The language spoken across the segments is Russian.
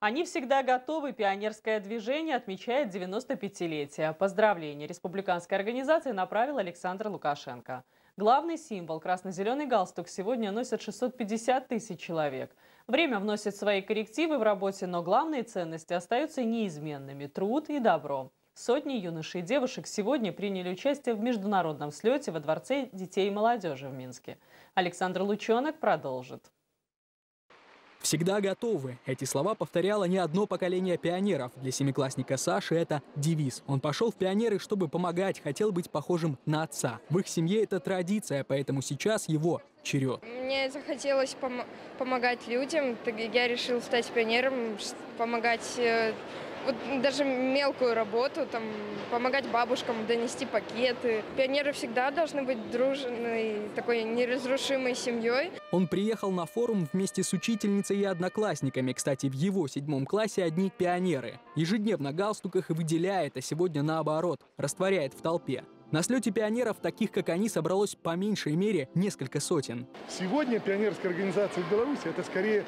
Они всегда готовы. Пионерское движение отмечает 95-летие. Поздравления республиканской организации направил Александр Лукашенко. Главный символ – красно-зеленый галстук – сегодня носят 650 тысяч человек. Время вносит свои коррективы в работе, но главные ценности остаются неизменными – труд и добро. Сотни юношей и девушек сегодня приняли участие в международном слете во Дворце детей и молодежи в Минске. Александр Лучонок продолжит. Всегда готовы. Эти слова повторяло не одно поколение пионеров. Для семиклассника Саши это девиз. Он пошел в пионеры, чтобы помогать, хотел быть похожим на отца. В их семье это традиция, поэтому сейчас его черед. Мне захотелось помогать людям. Я решил стать пионером, помогать вот даже мелкую работу, помогать бабушкам донести пакеты. Пионеры всегда должны быть дружной, такой неразрушимой семьей. Он приехал на форум вместе с учительницей и одноклассниками. Кстати, в его 7 классе одни пионеры. Ежедневно галстук их выделяет, а сегодня наоборот, растворяет в толпе. На слете пионеров, таких как они, собралось по меньшей мере несколько сотен. Сегодня пионерская организация в Беларуси – это скорее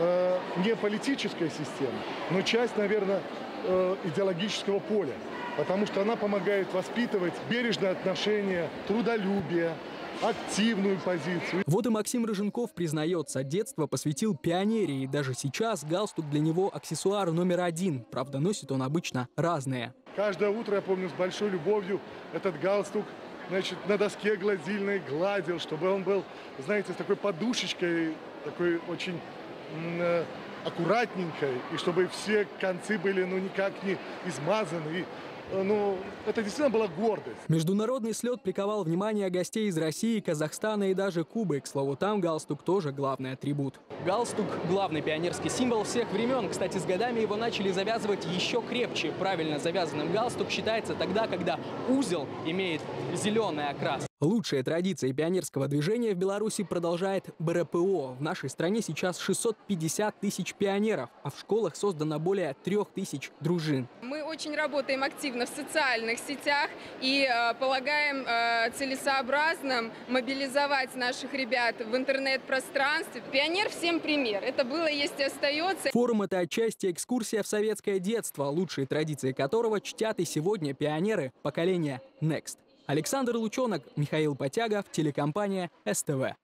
не политическая система, но часть, наверное, идеологического поля, потому что она помогает воспитывать бережное отношение, трудолюбие, активную позицию. Вот и Максим Рыженков признается, детство посвятил пионерии, и даже сейчас галстук для него аксессуар номер 1. Правда, носит он обычно разные. Каждое утро, я помню, с большой любовью этот галстук, значит, на доске гладильной гладил, чтобы он был, знаете, с такой подушечкой, такой очень аккуратненькой, и чтобы все концы были, ну, никак не измазаны. Ну, это действительно была гордость. Международный слет приковал внимание гостей из России, Казахстана и даже Кубы. К слову, там галстук тоже главный атрибут. Галстук – главный пионерский символ всех времен. Кстати, с годами его начали завязывать еще крепче. Правильно завязанным галстук считается тогда, когда узел имеет зеленый окрас. Лучшие традиции пионерского движения в Беларуси продолжает БРПО. В нашей стране сейчас 650 тысяч пионеров, а в школах создано более 3000 дружин. Мы очень работаем активно в социальных сетях и полагаем целесообразным мобилизовать наших ребят в интернет-пространстве. Пионер всем пример. Это было, есть и остается. Форум – это отчасти экскурсия в советское детство, лучшие традиции которого чтят и сегодня пионеры поколения Next. Александр Лучонок, Михаил Потягов, телекомпания СТВ.